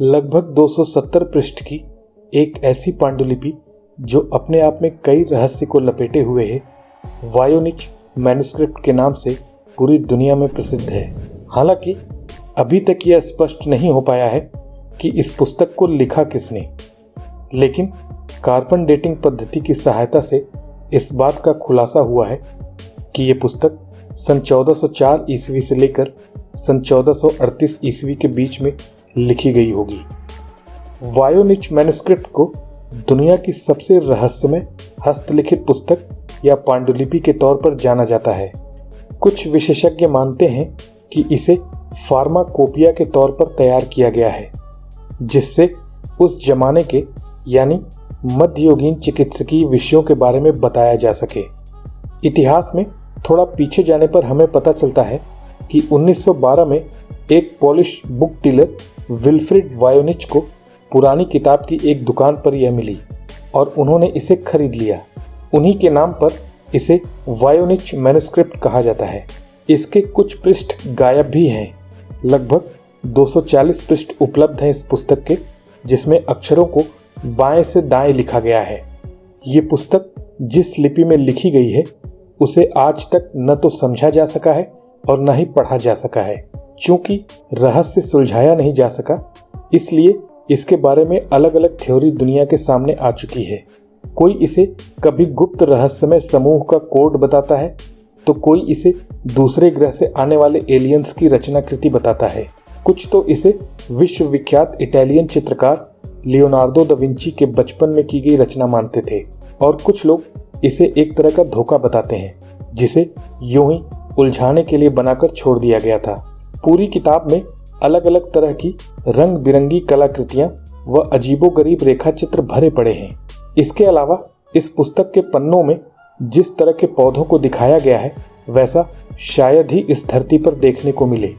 लगभग 270 पृष्ठ की एक ऐसी पांडुलिपि जो अपने आप में कई रहस्य को लपेटे हुए है, वॉयोनिच मैन्युस्क्रिप्ट के नाम से पूरी दुनिया में प्रसिद्ध है। हालांकि अभी तक यह स्पष्ट नहीं हो पाया है कि इस पुस्तक को लिखा किसने, लेकिन कार्बन डेटिंग पद्धति की सहायता से इस बात का खुलासा हुआ है कि यह पुस्तक सन 1404 ईस्वी से लेकर सन 1438 ईस्वी के बीच में लिखी गई होगी। वॉयोनिच मैन्युस्क्रिप्ट को दुनिया की सबसे रहस्यमय हस्तलिखित पुस्तक या पांडुलिपि के तौर पर जाना जाता है। कुछ विशेषज्ञ मानते हैं कि इसे फार्माकोपिया के तौर पर तैयार किया गया है, जिससे उस जमाने के यानी मध्ययुगीन चिकित्सकीय विषयों के बारे में बताया जा सके। इतिहास में थोड़ा पीछे जाने पर हमें पता चलता है कि 1912 में एक Polish book dealer Wilfrid Voynich को पुरानी किताब की एक दुकान पर यह मिली और उन्होंने इसे खरीद लिया। उन्हीं के नाम पर इसे वॉयोनिच मैन्युस्क्रिप्ट कहा जाता है। इसके कुछ पृष्ठ गायब भी हैं। लगभग 240 पृष्ठ उपलब्ध हैं इस पुस्तक के, जिसमें अक्षरों को बाएं से दाएं लिखा गया है। ये पुस्तक जिस लिपि में लिखी गई है उसे आज तक न तो समझा जा सका है और न ही पढ़ा जा सका है। चूंकि रहस्य सुलझाया नहीं जा सका, इसलिए इसके बारे में अलग अलग थ्योरी दुनिया के सामने आ चुकी है। कोई इसे कभी गुप्त रहस्यमय समूह का कोड बताता है, तो कोई इसे दूसरे ग्रह से आने वाले एलियंस की रचनाकृति बताता है। कुछ तो इसे विश्वविख्यात इटालियन चित्रकार लियोनार्डो दा विंची के बचपन में की गई रचना मानते थे, और कुछ लोग इसे एक तरह का धोखा बताते हैं, जिसे यूं ही उलझाने के लिए बनाकर छोड़ दिया गया था। पूरी किताब में अलग अलग तरह की रंग बिरंगी कलाकृतियां व अजीबोगरीब रेखा चित्र भरे पड़े हैं। इसके अलावा इस पुस्तक के पन्नों में जिस तरह के पौधों को दिखाया गया है वैसा शायद ही इस धरती पर देखने को मिले।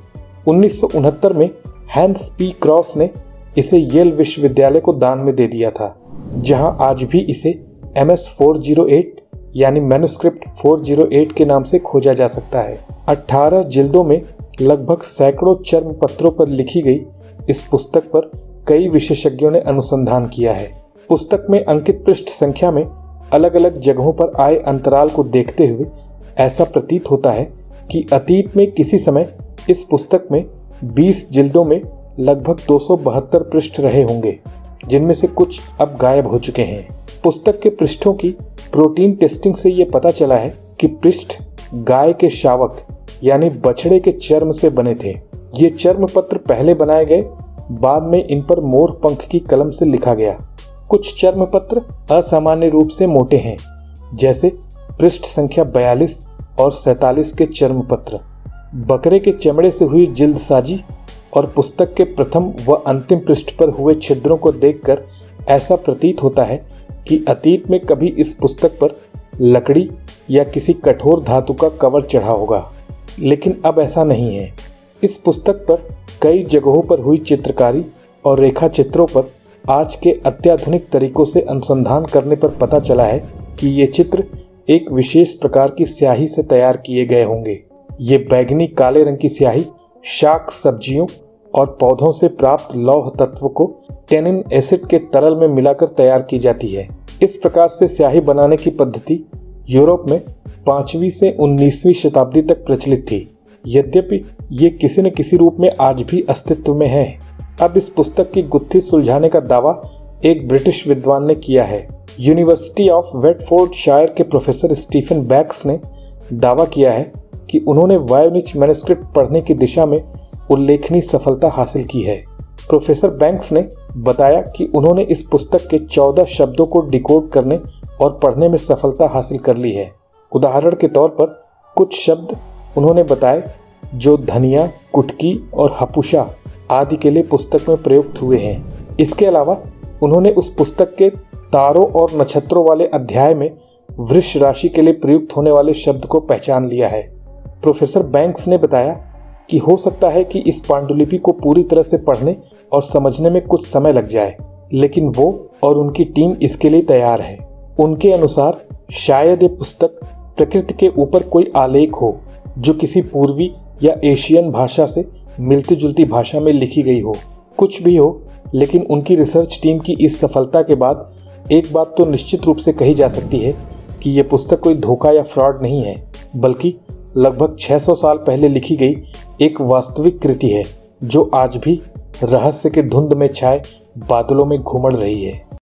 1969 में हैंस पी क्रॉस ने इसे येल विश्वविद्यालय को दान में दे दिया था, जहां आज भी इसे MS 408 यानी मैन्युस्क्रिप्ट 408 के नाम से खोजा जा सकता है। 18 जिल्दों में लगभग सैकड़ों चर्म पत्रों पर लिखी गई इस पुस्तक पर कई विशेषज्ञों ने अनुसंधान किया है। पुस्तक में अंकित पृष्ठ संख्या में अलग अलग जगहों पर आए अंतराल को देखते हुए ऐसा प्रतीत होता है कि अतीत में किसी समय इस पुस्तक में 20 जिल्दों में लगभग 272 पृष्ठ रहे होंगे, जिनमें से कुछ अब गायब हो चुके हैं। पुस्तक के पृष्ठों की प्रोटीन टेस्टिंग से ये पता चला है कि पृष्ठ गाय के शावक यानी बछड़े के चर्म से बने थे। ये चर्म पत्र पहले बनाए गए, बाद में इन पर मोर पंख की कलम से लिखा गया। कुछ चर्म पत्र असामान्य रूप से मोटे हैं, जैसे पृष्ठ संख्या 42 और 47 के चर्म पत्र। बकरे के चमड़े से हुई जिल्दसाजी और पुस्तक के प्रथम व अंतिम पृष्ठ पर हुए छिद्रों को देखकर ऐसा प्रतीत होता है कि अतीत में कभी इस पुस्तक पर लकड़ी या किसी कठोर धातु का कवर चढ़ा होगा, लेकिन अब ऐसा नहीं है। इस पुस्तक पर कई जगहों पर हुई चित्रकारी और रेखा चित्रों पर आज के अत्याधुनिक तरीकों से अनुसंधान करने पर पता चला है कि ये चित्र एक विशेष प्रकार की स्याही से तैयार किए गए होंगे। ये बैंगनी काले रंग की स्याही शाक सब्जियों और पौधों से प्राप्त लौह तत्व को टेनिन एसिड के तरल में मिलाकर तैयार की जाती है। इस प्रकार से स्याही बनाने की पद्धति यूरोप में 5वीं से 19वीं शताब्दी तक प्रचलित थी। यद्यपि ये किसी न किसी रूप में आज भी अस्तित्व में है। अब इस पुस्तक की गुत्थी सुलझाने का दावा एक ब्रिटिश विद्वान ने किया है। यूनिवर्सिटी ऑफ वेटफोर्डशायर के प्रोफेसर स्टीफन बैक्स ने दावा किया है कि उन्होंने वॉयोनिच मैन्युस्क्रिप्ट पढ़ने की दिशा में उल्लेखनीय सफलता हासिल की है। प्रोफेसर बैंक्स ने बताया कि उन्होंने इस पुस्तक के 14 शब्दों को डिकोड करने और पढ़ने में सफलता हासिल कर ली है। उदाहरण के तौर पर कुछ शब्द उन्होंने बताए जो धनिया, कुटकी और हपुषा आदि के लिए पुस्तक में प्रयुक्त हुए हैं। इसके अलावा उन्होंने उस पुस्तक के तारों और नक्षत्रों वाले अध्याय में वृष राशि के लिए प्रयुक्त होने वाले शब्द को पहचान लिया है। प्रोफेसर बैंक्स ने बताया कि हो सकता है कि इस पांडुलिपि को पूरी तरह से पढ़ने और समझने में कुछ समय लग जाए, लेकिन वो और उनकी टीम इसके लिए तैयार है। उनके अनुसार शायद ये पुस्तक प्रकृति के ऊपर कोई आलेख हो जो किसी पूर्वी या एशियन भाषा से मिलती जुलती भाषा में लिखी गई हो। कुछ भी हो, लेकिन उनकी रिसर्च टीम की इस सफलता के बाद एक बात तो निश्चित रूप से कही जा सकती है कि यह पुस्तक कोई धोखा या फ्रॉड नहीं है, बल्कि लगभग 600 साल पहले लिखी गई एक वास्तविक कृति है जो आज भी रहस्य के धुंध में छाए बादलों में घूमड़ रही है।